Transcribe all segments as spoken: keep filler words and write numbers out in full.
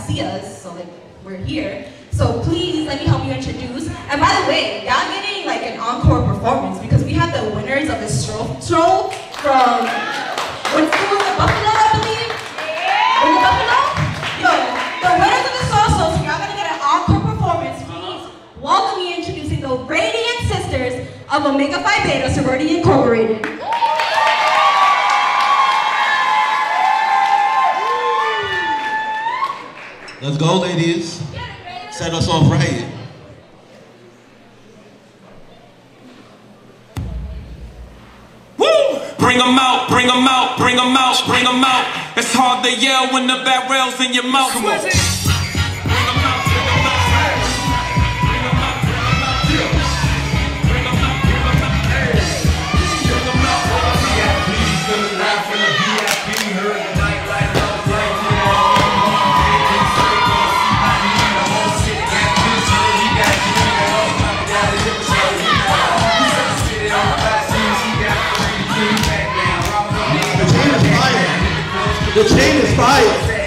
see us, so like we're here. So please let me help you introduce. And by the way, y'all getting like an encore performance because we have the winners of the stroll, stroll from what school was it? Buffalo, I believe. Was it Buffalo? Yo, the winners of the stroll, so y'all gonna get an encore performance. Please welcome me introducing the Radiant Sisters of Omega Phi Beta Sorority Incorporated. Let's go, ladies. Set us off right. Woo! Bring them out, bring them out, bring them out, bring them out. It's hard to yell when the barrel's in your mouth. Come on. The chain is fire.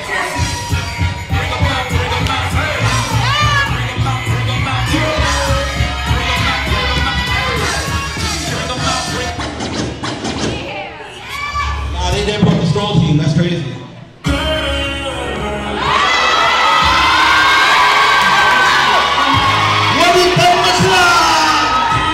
Nah, they didn't brought the stroll team. That's crazy. What is that much love?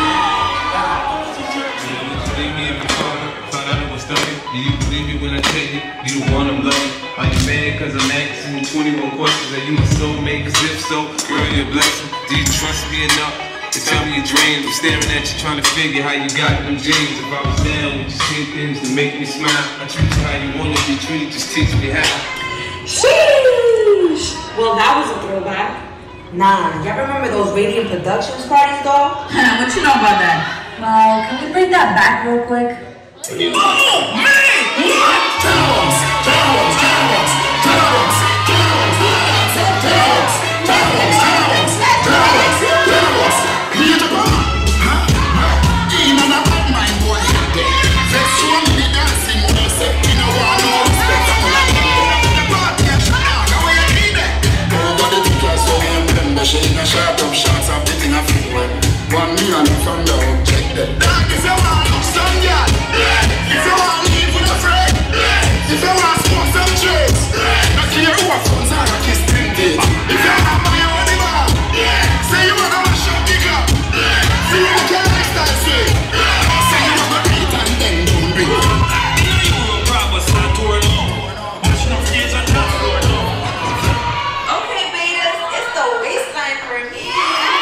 Believe me if you thought I was studying. Do you believe me when I tell you? You the one I'm loving. Are you mad cause I'm asking you twenty-one questions? Are you my soulmate? Cause if so, girl, you're a blessing. Do you trust me enough to tell me your dreams? I'm staring at you trying to figure how you got them dreams. If I was down, would you see things to make me smile? I treat you how you want to be treated, just teach me how. Sheesh! Well, that was a throwback. Nah, y'all remember those Radiant Productions parties though? What you know about that? Well, can we bring that back real quick? Oh, man! What? Dogs! Dogs! Dogs! Dogs! Dogs! Dogs! Dogs! Dogs! Dogs! Dogs! Here to go! Even a bad mind boy in there. Let's show me the dancing music. You know what? No respect. I'm like, the party and shut down. Now where you need it? Nobody think I saw him. Remember, she in a sharp up shots of the thing I feel when. One me and from the check that. Dog is a man, son, yeah. If you want to live with a friend, if you want to smoke some drinks, not care who are friends are like his tinted. If you have money on the bar, say you want to mash up the club, see you can lifestyle swing, say you want to eat and then don't drink. I know you were a proper start to it all. Mashing up kids on top floor, no. Okay, betas, it's the waistline for me.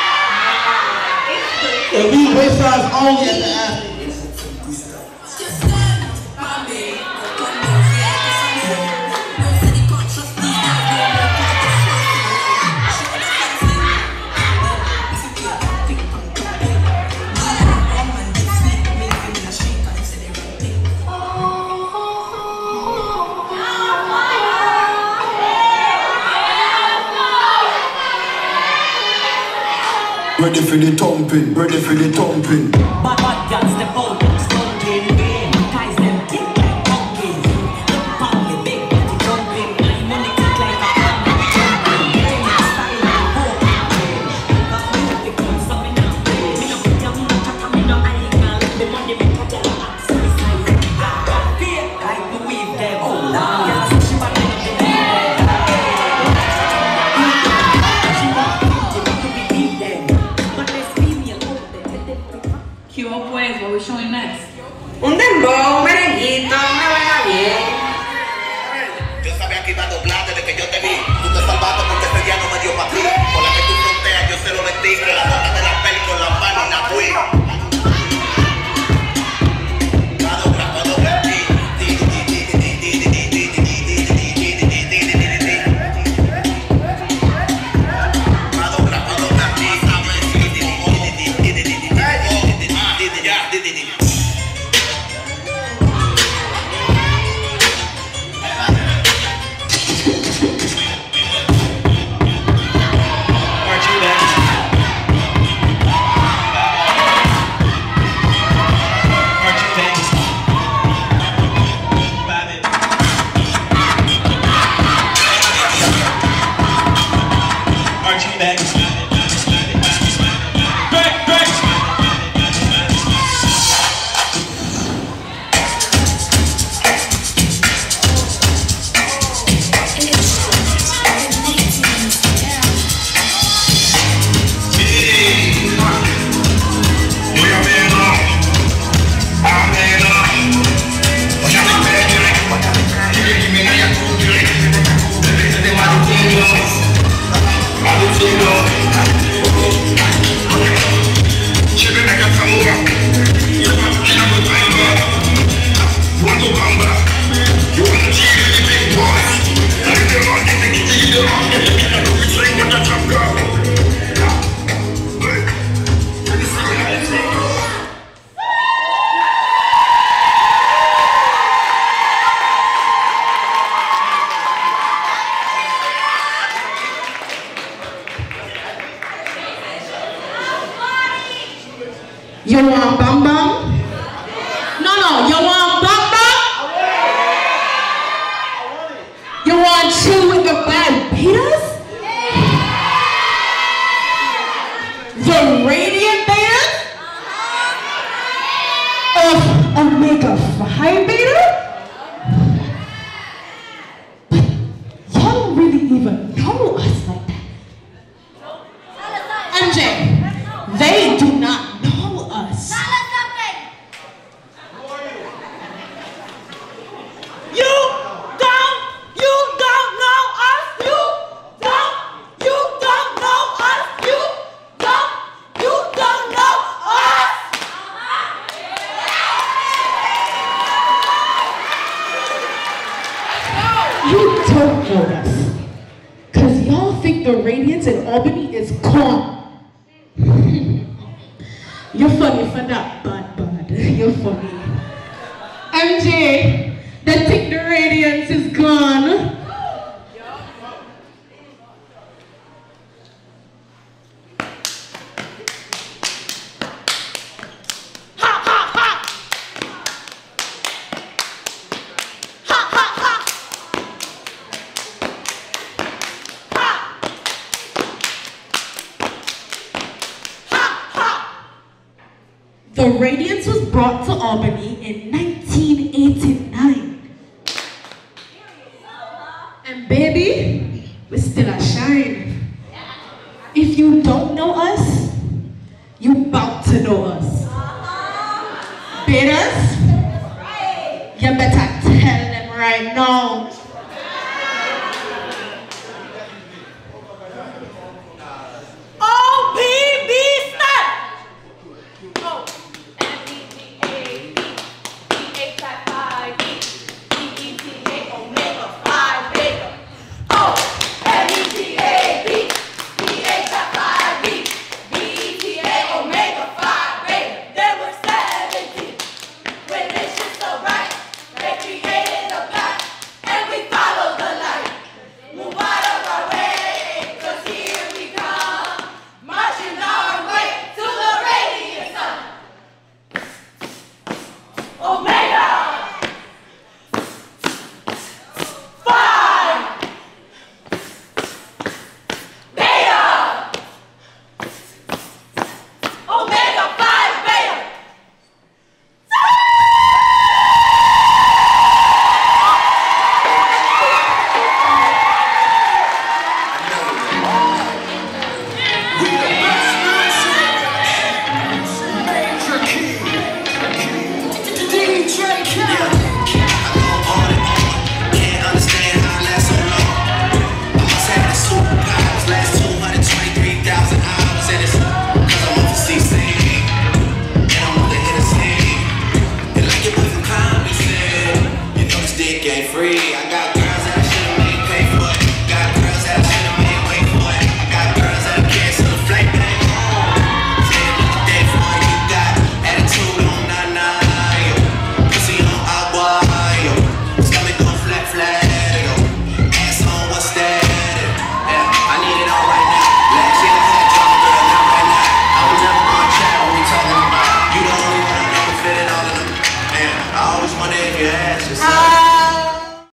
And we waistline only at the ass. Ready for the thumping, ready for the thumping. Bad bad girls step out, stunting again. Ties them thick like pumpkin. Look on me, big body jumping. My money tick like a hammer jumping. Getting my style like a hope. Got music on something now. Me no put your money chat and me no eye. Now let the money make a tell her ask me side. Feel like the weave them. Oh, now girl say she want me to be there. She want me to be deep them. Q O pues, what we showing next? You want bum bum? No, no, you want bum bum? You want chill with the bad beaters? The radiant betas? Of omega five beta? But y'all don't really even know us like that. M J, they do not know us. You don't, you don't know us. You don't, you don't know us. You don't, you don't know us. You don't know us. Cause y'all think the radiance in Albany is calm. You're funny for that, bad, bad. You're funny. M J, they think the radiance is gone. The radiance was brought to Albany in nineteen eighty-nine. And baby, we still a shine. If you don't know us, you bout to know us. Betas, you better tell them right now. O P B S I! Oh. I always wonder if you ask yourself.